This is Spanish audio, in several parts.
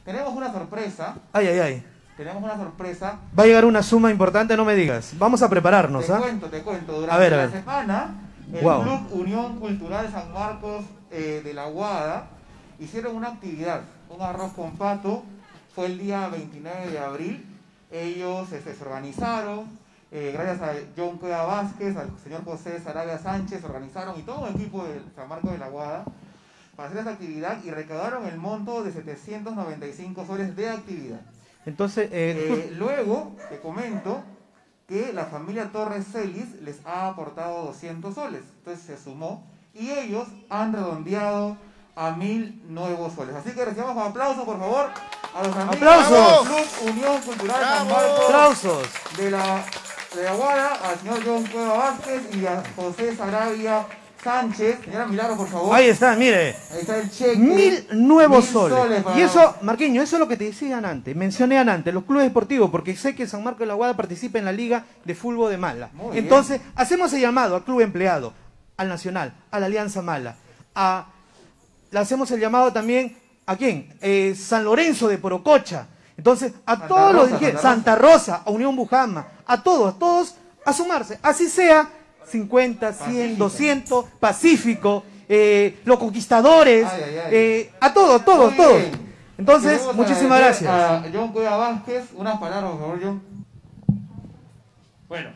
tenemos una sorpresa. Ay, ay, ay. Tenemos una sorpresa. Va a llegar una suma importante, no me digas. Vamos a prepararnos, ¿ah? Te cuento. Durante la semana, el Wow. Club Unión Cultural San Marcos de la Aguada hicieron una actividad, un arroz con pato. Fue el día 29 de abril. Ellos se organizaron, gracias a John Cueva Vázquez, al señor José Sarabia Sánchez, se organizaron y todo el equipo de San Marcos de la Aguada para hacer esta actividad y recaudaron el monto de 795 soles de actividad. Entonces, luego te comento que la familia Torres Celis les ha aportado 200 soles. Entonces se sumó y ellos han redondeado a 1000 nuevos soles. Así que recibamos con aplausos, por favor, a los amigos ¡aplausos! del Club Unión Cultural San ¡Bravo! Marcos ¡aplausos! de la Aguada, al señor John Cueva Vázquez y a José Sarabia Sánchez. Señora Milagro, por favor. Ahí está, mire. Ahí está el cheque. 1000 nuevos 1000 soles. para... Y eso, Marqueño, eso es lo que te decían antes. Mencioné antes, los clubes deportivos, porque sé que San Marcos de la Aguada participa en la Liga de Fútbol de Mala. Muy Entonces, hacemos el llamado al club empleado, al Nacional, a la Alianza Mala. Le hacemos el llamado también, ¿a quién? San Lorenzo de Porococha. Entonces, a todos los dirigentes, Santa Rosa, a Unión Bujama, a todos, a sumarse. Así sea 50, 100, 200, Pacífico, los Conquistadores, a todos. Entonces, muchísimas gracias. A John Cueva Vázquez, unas palabras, por favor, John. Bueno,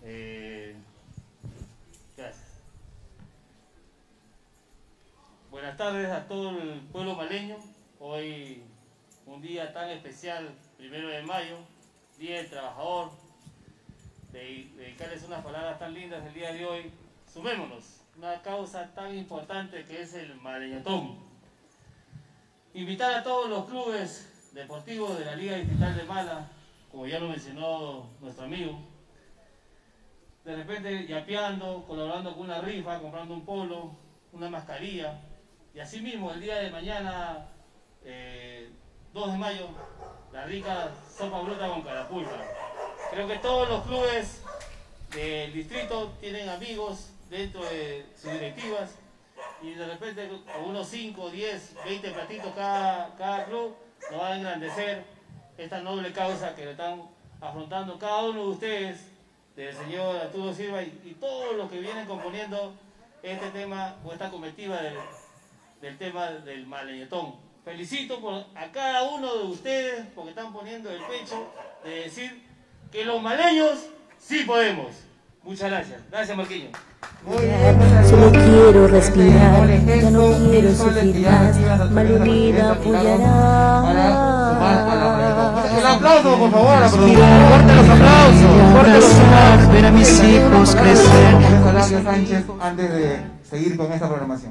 gracias. Buenas tardes a todo el pueblo maleño. Hoy, un día tan especial, 1 de mayo, Día del Trabajador. Dedicarles unas palabras tan lindas el día de hoy. Sumémonos, una causa tan importante que es el maleñotón. Invitar a todos los clubes deportivos de la Liga Distrital de Mala, como ya lo mencionó nuestro amigo, de repente yapeando, colaborando con una rifa, comprando un polo, una mascarilla, y así mismo el día de mañana, 2 de mayo, la rica sopa bruta con carapulcra. Creo que todos los clubes del distrito tienen amigos dentro de sus directivas y de repente con unos 5, 10, 20 platitos cada club nos va a engrandecer esta noble causa que le están afrontando cada uno de ustedes, del señor Arturo Silva y todos los que vienen componiendo este tema o esta comitiva del tema del maleñotón. Felicito a cada uno de ustedes porque están poniendo el pecho de decir que los maleños sí podemos. Muchas gracias. Gracias, Marquinhos. Solo quiero respirar, ya no quiero sufrir más. Malunida apoyará. Un aplauso, por favor, a la producción. Fuerte los aplausos. Fuerte los aplausos. Ver a mis hijos crecer. Sarabia Sánchez, antes de seguir con esta programación.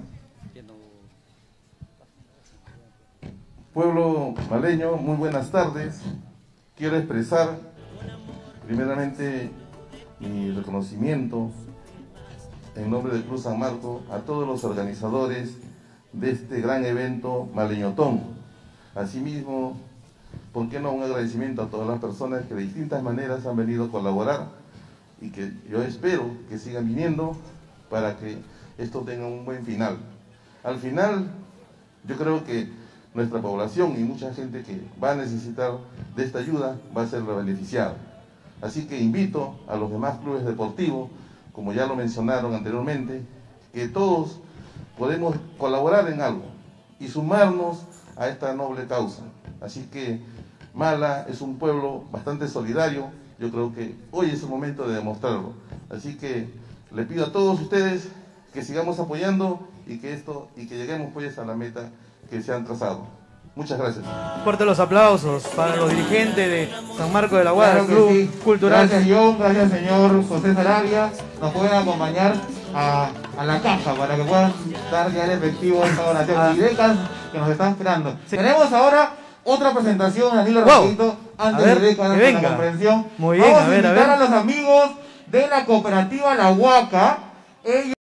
Pueblo maleño, muy buenas tardes. Quiero expresar primeramente mi reconocimiento en nombre del Club San Marcos a todos los organizadores de este gran evento maleñotón. Asimismo, ¿por qué no un agradecimiento a todas las personas que de distintas maneras han venido a colaborar y que yo espero que sigan viniendo para que esto tenga un buen final? Al final, yo creo que nuestra población y mucha gente que va a necesitar de esta ayuda va a ser la beneficiada. Así que invito a los demás clubes deportivos, como ya lo mencionaron anteriormente, que todos podemos colaborar en algo y sumarnos a esta noble causa. Así que Mala es un pueblo bastante solidario, yo creo que hoy es el momento de demostrarlo. Así que le pido a todos ustedes que sigamos apoyando y que lleguemos pues a la meta que se han trazado. Muchas gracias. Fuerte los aplausos para los dirigentes de San Marcos de la Aguada, Claro Club sí. Cultural. Gracias, John, gracias, señor José Sarabia. Nos pueden acompañar a la caja para que puedan dar ya el efectivo de esta donación y becas que nos están esperando. Sí. Tenemos ahora otra presentación, Danilo, rapidito, antes de becas, antes de la comprensión. Muy bien, Vamos a invitar a los amigos de la cooperativa La Huaca. Ellos